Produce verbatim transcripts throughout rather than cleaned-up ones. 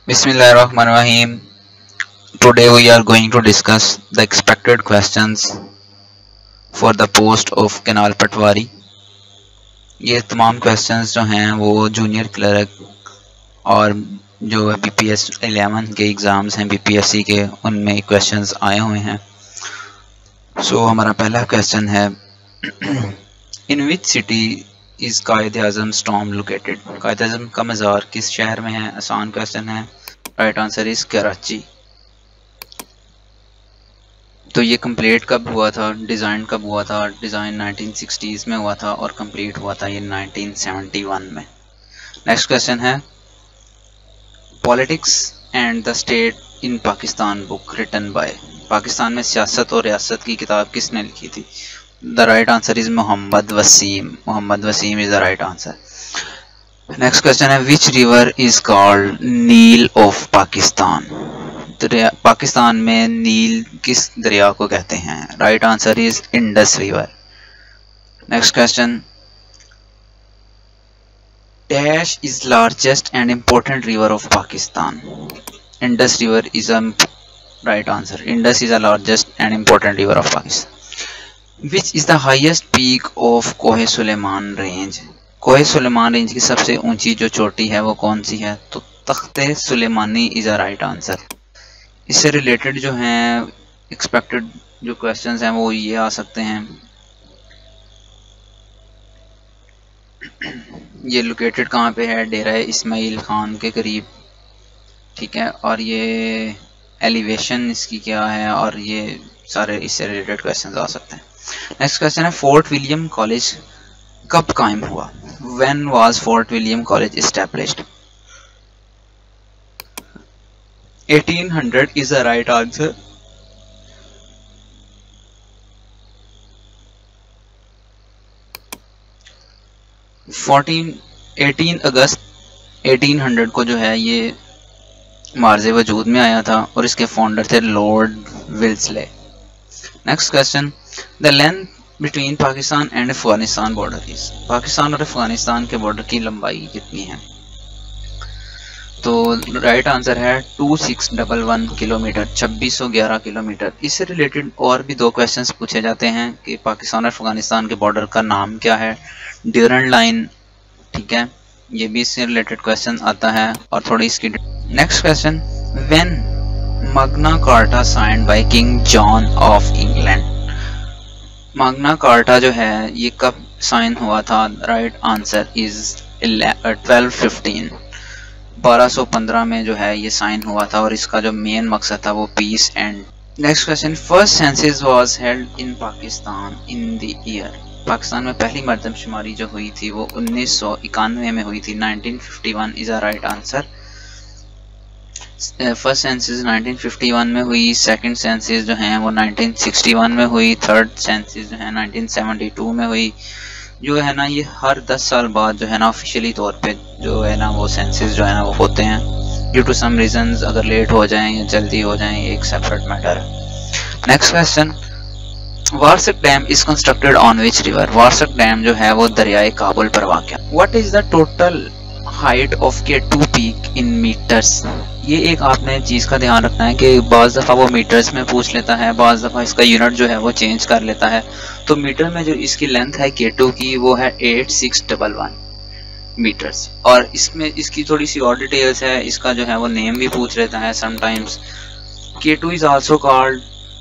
Bismillahirrahmanirrahim. Today we are going to discuss the expected questions for the post of Kanal Patwari. ये तमाम questions जो हैं वो junior clerk और जो बी पी एस इलेवन के एग्ज़ाम्स हैं बी पी एस सी के, उनमें questions आए हुए हैं. सो so, हमारा पहला question है In which city is Quaid Azam स्टॉम लोकेटेड? कायद आज़म का मज़ार किस शहर में है? आसान क्वेश्चन है. Right answer is Karachi. तो ये कंप्लीट कब हुआ था, डिज़ाइन कब हुआ था? डिज़ाइन नाइनटीन सिक्सटीज़ में हुआ था और कंप्लीट हुआ था ये नाइनटीन सेवेंटी वन में. नेक्स्ट क्वेश्चन है politics and the state in Pakistan book written by. Pakistan में सियासत और रियासत की किताब किसने लिखी थी? The right answer is Mohammad Waseem. Mohammad Waseem is the right answer. Next question है which river is called Nile of Pakistan? Pakistan में नील किस दरिया को कहते हैं? Right answer is Indus river. Next question dash is largest and important river of Pakistan? Indus river is a right answer. Indus is the largest and important river of Pakistan. Which is the highest peak of कोहे Suleman range? कोहे Suleman range की सबसे ऊंची जो चोटी है वो कौन सी है? तो Takhte Sulemani is a right answer. इससे रिलेटेड जो हैं एक्सपेक्टेड जो क्वेश्चंस हैं वो ये आ सकते हैं. ये लोकेटेड कहाँ पे है? डेरा इस्माइल खान के करीब. ठीक है, और ये एलिवेशन इसकी क्या है, और ये सारे इससे रिलेटेड क्वेश्चंस आ सकते हैं. नेक्स्ट क्वेश्चन है फोर्ट विलियम कॉलेज कब कायम हुआ? When was Fort William college established? Eighteen hundred is the right answer. Fourteen eighteen August eighteen hundred को जो है ये मार्जे वजूद में आया था और इसके फाउंडर थे lord Wellesley. Next question the length between Pakistan and Afghanistan border is? Pakistan और अफगानिस्तान के बॉर्डर की लंबाई कितनी है? तो राइट आंसर है two six double one kilometre, छब्बीस सौ ग्यारह किलोमीटर. इससे रिलेटेड और भी दो क्वेश्चंस पूछे जाते हैं कि पाकिस्तान और अफगानिस्तान के बॉर्डर का नाम क्या है? Durand line. ठीक है, ये भी इससे रिलेटेड क्वेश्चन आता है और थोड़ी इसकी. Next question when Magna Carta signed by king John of England? Magna Carta जो है ये कब साइन हुआ था? Right answer is twelve fifteen. बारह सौ पंद्रह में जो है ये साइन हुआ था और इसका जो मेन मकसद था वो peace end. Next question first census was held in Pakistan in the year? Pakistan में पहली मर्दमशुमारी जो हुई थी वो उन्नीस सौ इक्यानवे में हुई थी. Nineteen fifty one is a right answer. First census nineteen fifty one में हुई, सेकंड सेंसस जो हैं वो नाइनटीन सिक्सटी वन में हुई, थर्ड सेंसस जो है नाइनटीन सेवेंटी टू में हुई. जो है ना ये हर दस साल बाद जो है ना ऑफिशियली तौर पे जो है ना वो सेंसस जो है ना वो होते हैं. ड्यू टू सम रीजंस अगर लेट हो जाएं या जल्दी हो जाएं ये एक सेपरेट मैटर है. Next question Warsak dam is constructed on which river? Warsak dam जो है वो दरियाए काबुल पर वाक़ है. What is the total height of K two peak in metres? ये एक आपने चीज़ का ध्यान रखना है कि बाज़ दफ़ा वो मीटर्स में पूछ लेता है, बाज़ दफ़ा इसका यूनिट जो है वो चेंज कर लेता है. तो मीटर में जो इसकी लेंथ है के टू की वो है eight six double one metres. और इसमें इसकी थोड़ी सी और डिटेल्स है. इसका जो है वो नेम भी पूछ लेता है sometimes. K two is also called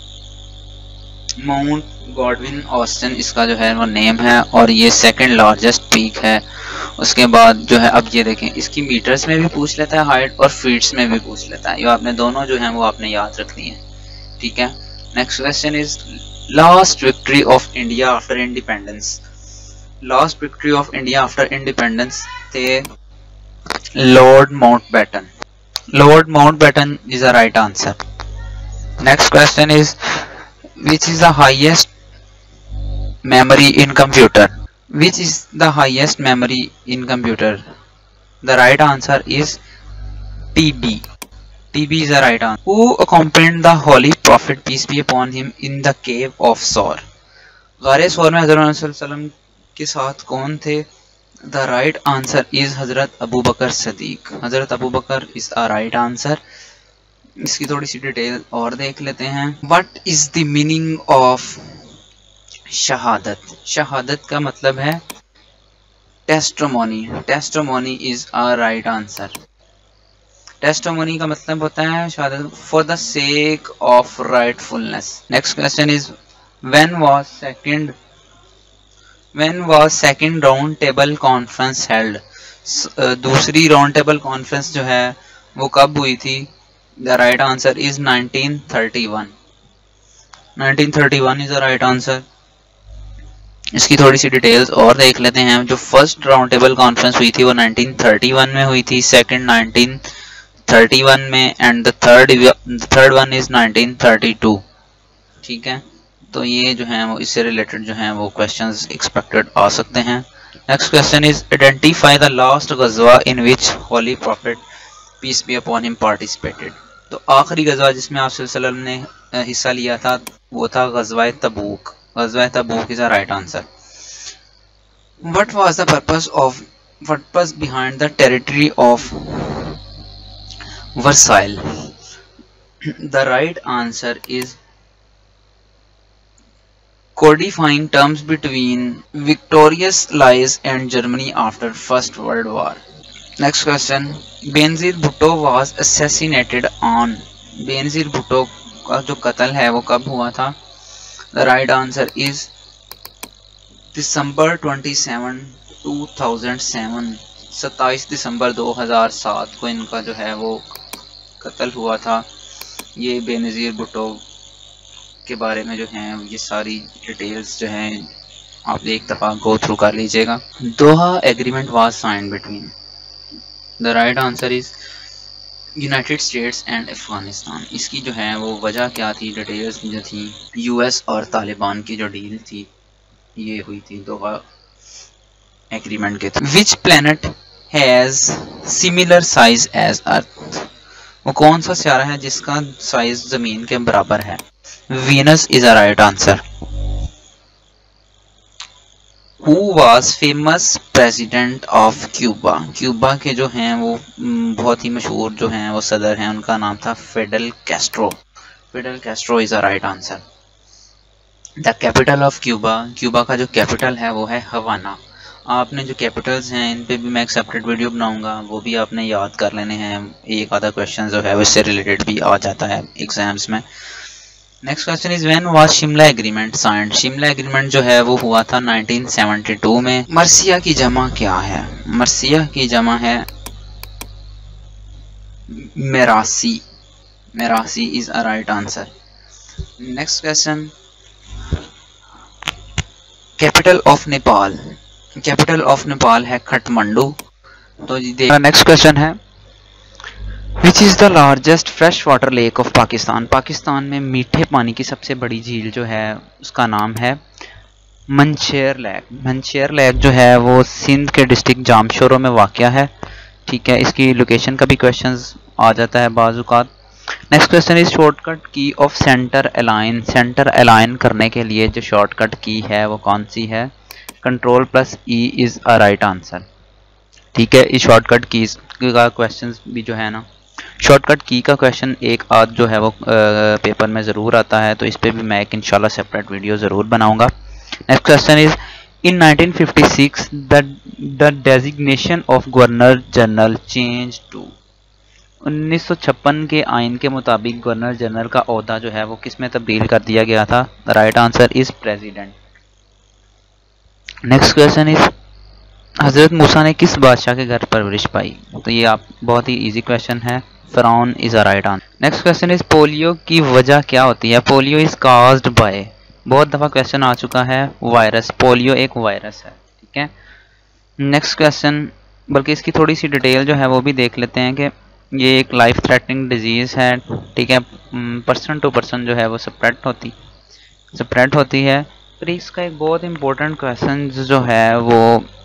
Mount Godwin Austen इसका जो है वो नेम है और ये सेकंड लार्जेस्ट पीक है. उसके बाद जो है अब ये देखें इसकी मीटर्स में भी पूछ लेता है हाइट और फीट्स में भी पूछ लेता है. ये आपने दोनों जो हैं वो आपने याद रखनी है. ठीक है. Next question is last victory of India after independence? Last victory of India after independence थे Lord Mountbatten. Lord Mountbatten is a right answer. Next question is which is the highest memory in computer? Which is the highest memory in computer? The right answer is T B. T B is the right answer. Who accompanied the holy prophet peace be upon him in the cave of Sor? गारे सौर में हज़रत सल्लल्लाहु अलैहि वसल्लम के साथ कौन थे? The right answer is Hazrat Abu Bakr Siddique. हजरत Abu Bakr is a right answer. इसकी थोड़ी सी डिटेल और देख लेते हैं। What is the meaning of शहादत? शहादत का मतलब है testimony. Testimony is a right answer. Testimony का मतलब होता है शहादत for the sake of rightfulness. Next question is when was second when was second round table conference held? दूसरी राउंड टेबल कॉन्फ्रेंस जो है वो कब हुई थी? The right answer is nineteen thirty one. Nineteen thirty one is the right answer. इसकी थोड़ी सी details और देख लेते हैं। जो फर्स्ट राउंड टेबल कॉन्फ्रेंस हुई थी वो नाइनटीन थर्टी वन में हुई थी, सेकंड नाइनटीन थर्टी वन में, and the third third one is nineteen thirty two. ठीक है, तो ये जो है वो इससे रिलेटेड जो है वो क्वेश्चंस एक्सपेक्टेड आ सकते हैं। Next question is identify the last गज़वा in which holy prophet peace be upon him participated. तो आखिरी गज़वा जिसमें आप सल्लल्लाहु अलैहि वसल्लम ने हिस्सा लिया था वो था गज़वा तबूक। गज़वा Tabuk is a right answer. What was the purpose of purpose behind the territory of Versailles? The right answer is codifying terms between victorious allies and Germany after First World War. Next question. Benazir Bhutto was assassinated on. Benazir Bhutto का जो कत्ल है वो कब हुआ था? The right answer is December twenty seven two thousand seven. सत्ताईस दिसंबर दो हज़ार सात को इनका जो है वो कत्ल हुआ था। ये बेनज़ीर भुट्टो के बारे में जो है ये सारी डिटेल्स जो हैं आप एक दफ़ा गो थ्रू कर लीजिएगा। Doha agreement was signed between. The right answer is United States and Afghanistan. इसकी जो है वो वजह क्या थी, डिटेल्स जो थी यूएस और तालिबान की जो डील थी ये हुई थी दोहा एग्रीमेंट के through. Which planet has similar size as Earth? वो कौन सा सितारा है जिसका साइज जमीन के बराबर है? Venus is a right answer. Who was famous president of Cuba? Cuba के जो हैं वो बहुत ही मशहूर जो हैं वो सदर हैं, उनका नाम था Fidel Castro. Fidel Castro is a right answer. The capital of Cuba, Cuba का जो कैपिटल है वो है हवाना। आपने जो कैपिटल्स हैं इन पे भी मैं एक सेपरेट वीडियो बनाऊंगा, वो भी आपने याद कर लेने हैं। एक आधा क्वेश्चन जो है उससे रिलेटेड भी आ जाता है एग्जाम्स में। Next question is when was Shimla agreement signed? Shimla agreement जो है वो हुआ था नाइनटीन सेवेंटी टू में। मर्सिया की जमा क्या है? मर्सिया की जमा है मेरासी। मेरासी is a right answer. Next question, capital of Nepal. Capital of Nepal है काठमांडू। तो नेक्स्ट क्वेश्चन है which is the largest fresh water lake of Pakistan? Pakistan में मीठे पानी की सबसे बड़ी झील जो है उसका नाम है मंशेर लेक। मंशेर लेक जो है वो सिंध के डिस्ट्रिक्ट जामशोरो में वाक़या है। ठीक है, इसकी लोकेशन का भी क्वेश्चंस आ जाता है बाज़-औक़ात। Next question is shortcut key of centre align. Centre align करने के लिए जो शॉर्टकट की है वो कौन सी है? Control plus E is a right answer. ठीक है, इस शॉर्टकट की का क्वेश्चन भी जो है ना, शॉर्टकट की का क्वेश्चन एक आध जो है वो पेपर में ज़रूर आता है, तो इस पर भी मैं एक इंशाल्लाह सेपरेट वीडियो ज़रूर बनाऊंगा। Next question is in nineteen fifty six the the designation of governor general change to. उन्नीस सौ छप्पन के आइन के मुताबिक गवर्नर जनरल का ओहदा जो है वो किस में तब्दील कर दिया गया था? The right answer is president. Next question is हजरत मूसा ने किस बादशाह के घर परवरिश पाई? तो ये आप बहुत ही इजी क्वेश्चन है, फिरौन is a right answer. Next question is polio की वजह क्या होती है? पोलियो इज काज्ड बाय, बहुत दफ़ा क्वेश्चन आ चुका है, वायरस। पोलियो एक वायरस है। ठीक है, नेक्स्ट क्वेश्चन, बल्कि इसकी थोड़ी सी डिटेल जो है वो भी देख लेते हैं कि ये एक लाइफ थ्रेटनिंग डिजीज़ है। ठीक है, पर्सन टू पर्सन जो है वो स्प्रेड होती स्प्रेड होती है। फिर इसका एक बहुत इंपॉर्टेंट क्वेश्चन जो है वो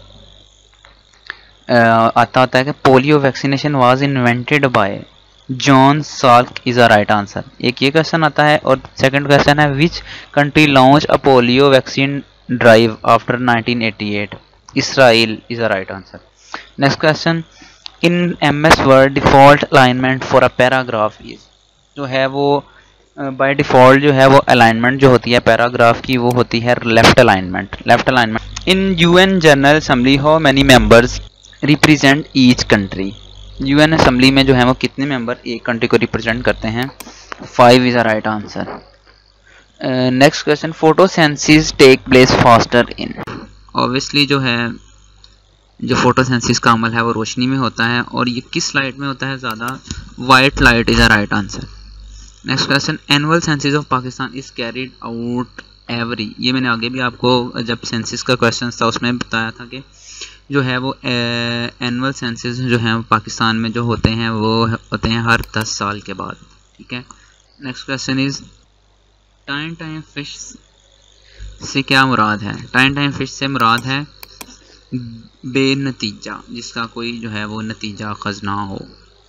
आता होता है कि polio vaccination was invented by John Salk is a right answer. एक ये क्वेश्चन आता है, और सेकंड क्वेश्चन है which country launch a polio vaccine drive after nineteen eighty eight. Israel is the right answer. Next question. In M S Word default alignment for a paragraph is, जो है वो बाय uh, डिफ़ॉल्ट जो है वो alignment जो होती है paragraph की वो होती है left alignment left alignment in UN general assembly how many members represent each country, UN assembly में जो है वो कितने मेंबर एक कंट्री को रिप्रेजेंट करते हैं? Five is a right answer. Next question. Photosynthesis take place faster in, obviously जो है जो फोटोसेंसिस का अमल है वो रोशनी में होता है और ये किस लाइट में होता है ज़्यादा? White light is a right answer. Next question. Annual census of Pakistan is carried out every, ये मैंने आगे भी आपको जब सेंसिस का क्वेश्चन था उसमें बताया था कि जो है वो एनुअल सेंसिस जो है पाकिस्तान में जो होते हैं वो होते हैं हर दस साल के बाद. ठीक है. नेक्स्ट क्वेश्चन इज टाइम टाइम फिश से क्या मुराद है? टाइम टाइम फिश से मुराद है बेनतीजा, जिसका कोई जो है वो नतीजा अखज़ ना हो.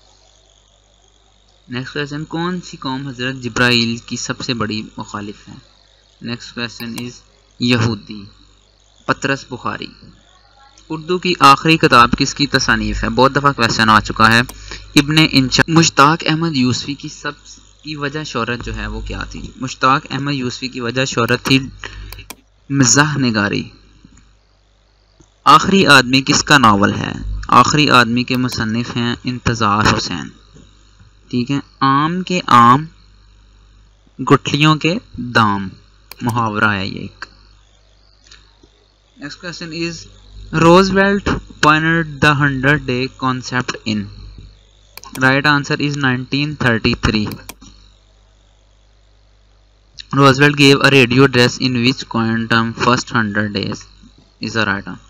Next question. कौन सी कौम हज़रत जिब्राइल की सबसे बड़ी मुखालिफ है? नेक्स्ट क्वेश्चन इज यहूदी. पतरस बुखारी. उर्दू की आखिरी किताब किसकी तसानीफ है? बहुत दफ़ा क्वेश्चन आ चुका है. इब्ने इंशा. मुश्ताक अहमद यूसुफी की सब की वजह शोहरत जो है वो क्या थी? मुश्ताक अहमद यूसुफी की वजह शोहरत थी मज़ाह निगारी. आखिरी आदमी किसका नावल है? आखिरी आदमी के मुसन्निफ हैं इंतज़ार हुसैन. ठीक है. आम के आम गुठलियों के दाम मुहावरा है ये एक. Next question is Roosevelt pioneered the hundred day concept in, right answer is nineteen thirty-three. Roosevelt gave a radio address in which coined term first hundred days is the right answer.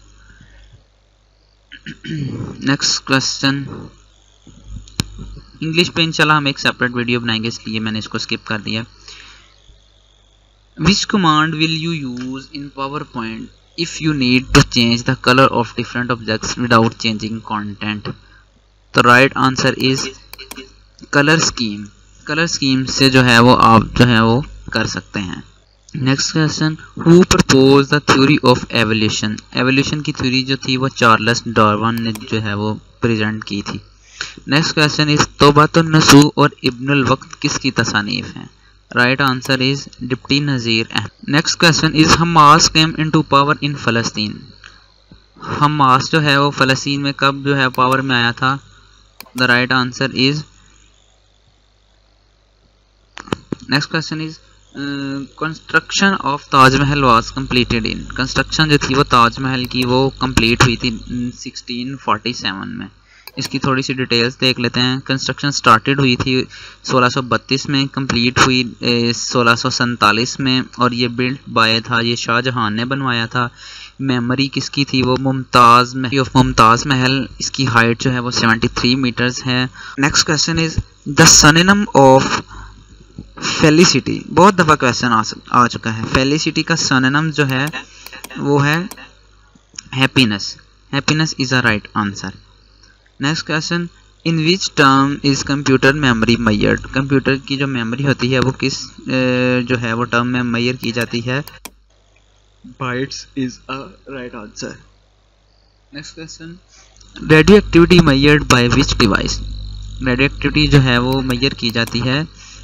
Next question. English पे इंशाल्लाह हम एक separate video बनाएंगे इसलिए मैंने इसको skip कर दिया. Which command will you use in PowerPoint if you need to change the colour of different objects without changing content? तो right answer is colour scheme. Colour scheme से जो है वो आप जो है वो कर सकते हैं. Next question. Who propose the theory of evolution? Evolution की थ्योरी जो थी वो चार्ल्स डार्विन ने जो है वो प्रेजेंट की थी. नेक्स्ट क्वेश्चन इज तौबातुन नसू और इब्नुल वक्त किसकी तसानीफ हैं? Right answer is Deputy Nazir. Next question is Hamas came into power in फ़लस्तीन? हमास जो है वो फ़लस्तीन में कब जो है पावर में आया था? The right answer is. Next question is construction of Taj Mahal was completed in? Construction जो थी वो ताजमहल की वो कंप्लीट हुई थी सिक्सटीन फोर्टी सेवन में. इसकी थोड़ी सी डिटेल्स देख लेते हैं. कंस्ट्रक्शन स्टार्टेड हुई थी सोलह सौ बत्तीस में, कंप्लीट हुई सोलह सौ सैंतालीस में और ये बिल्ड बाय था ये शाहजहां ने बनवाया था. मेमोरी किसकी थी? वो मुमताज़ महल ऑफ मुमताज़ महल. इसकी हाइट जो है वो तिहत्तर मीटर्स है. Next question is the synonym of felicity. बहुत दफ़ा क्वेश्चन आ, आ चुका है. फेलिसिटी का सिनोनिम जो है वो है happiness. Happiness is a right answer. Next question. In which term is computer memory measured? Computer की जो मेमोरी होती है वो किस जो है वो टर्म में मेजर की जाती है? Bytes is a right answer. Next question. Radioactivity measured by which device? Radioactivity जो है वो मेजर की जाती है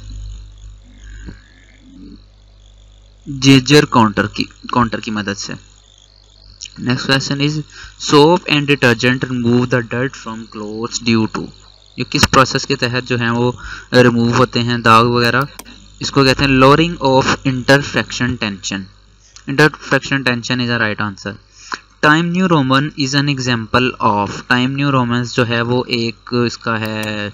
जेजर काउंटर की काउंटर की मदद से. Next question is soap and detergent remove the dirt from clothes due to? ये किस प्रोसेस के तहत जो है वो रिमूव होते हैं दाग वगैरह? इसको कहते हैं lowering of interfacial tension. Interfacial tension is a right answer. Time New Roman is an example of? Time New Roman जो है वो एक इसका है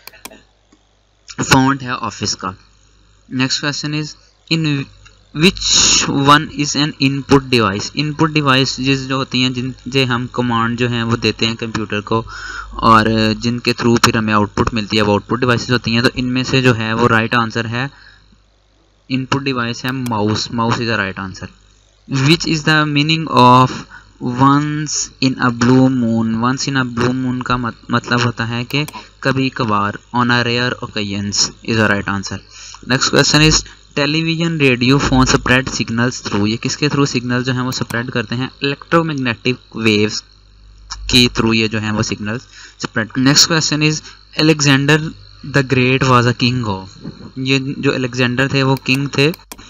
फॉन्ट है ऑफिस का. Next question is in which one is an input device? Input device जिस जो होती हैं जिनसे हम कमांड जो हैं वो देते हैं कंप्यूटर को और जिनके थ्रू फिर हमें आउटपुट मिलती है वो आउटपुट डिवाइसेस होती हैं. तो इनमें से जो है वो राइट आंसर है इनपुट डिवाइस है mouse. Mouse is the right answer. Which is the meaning of once in a blue moon? Once in a blue moon का मत, मतलब होता है कि कभी कभार. On a rare occasions is the right answer. Next question is television, radio, phone spread signals through, ये किसके थ्रू सिग्नल जो हैं वो स्प्रेड करते हैं? इलेक्ट्रोमैग्नेटिक वेव्स के थ्रू ये जो हैं वो signals spread. Next question is Alexander the Great was a king of, ये जो अलेक्जेंडर थे वो किंग थे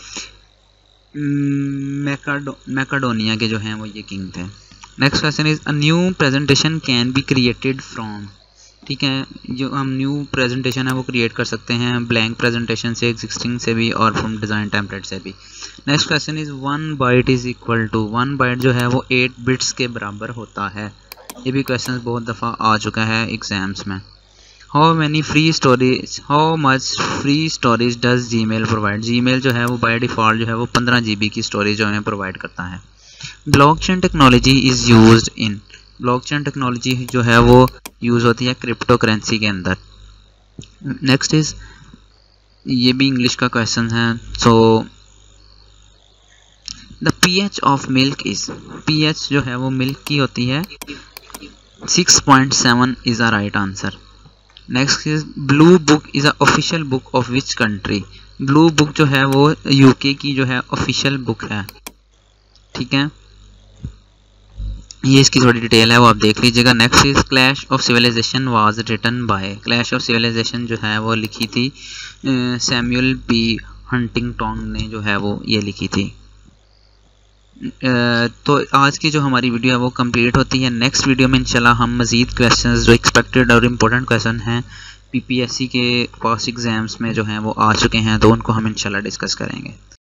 मैकाडो मैकाडोनिया के जो हैं वो ये किंग थे। Next question is a new presentation can be created from, ठीक है, जो हम न्यू प्रेजेंटेशन है वो क्रिएट कर सकते हैं ब्लैंक प्रेजेंटेशन से, एग्जिस्टिंग से भी और फ्रॉम डिज़ाइन टेम्पलेट से भी। Next question is one byte is equal to, one byte जो है वो एट बिट्स के बराबर होता है। ये भी क्वेश्चन बहुत दफ़ा आ चुका है एग्जाम्स में। How many free storage, how much free storage does Gmail provide, Gmail जो है वो बाई डिफ़ॉल्ट जो है वो पंद्रह जी बी की स्टोरेज जो है प्रोवाइड करता है। Blockchain technology is used in, blockchain technology जो है वो यूज़ होती है क्रिप्टो करेंसी के अंदर। नेक्स्ट इज, ये भी इंग्लिश का क्वेश्चन है। So the pH of milk is, pH जो है वो मिल्क की होती है six point seven is a right answer. Next is blue book is a official book of which country, blue book जो है वो यूके की जो है ऑफिशियल बुक है, ठीक है, ये इसकी थोड़ी डिटेल है वो आप देख लीजिएगा। Next is clash of civilization was written by, clash of civilization जो है वो लिखी थी सैमुअल बी हंटिंगटन ने जो है वो ये लिखी थी। Uh, तो आज की जो हमारी वीडियो है वो कंप्लीट होती है। नेक्स्ट वीडियो में इंशाल्लाह हम मज़ीद क्वेश्चंस जो एक्सपेक्टेड और इम्पोर्टेंट क्वेश्चन हैं पीपीएससी के पास एग्ज़ाम्स में जो हैं वो आ चुके हैं तो उनको हम इंशाल्लाह डिस्कस करेंगे।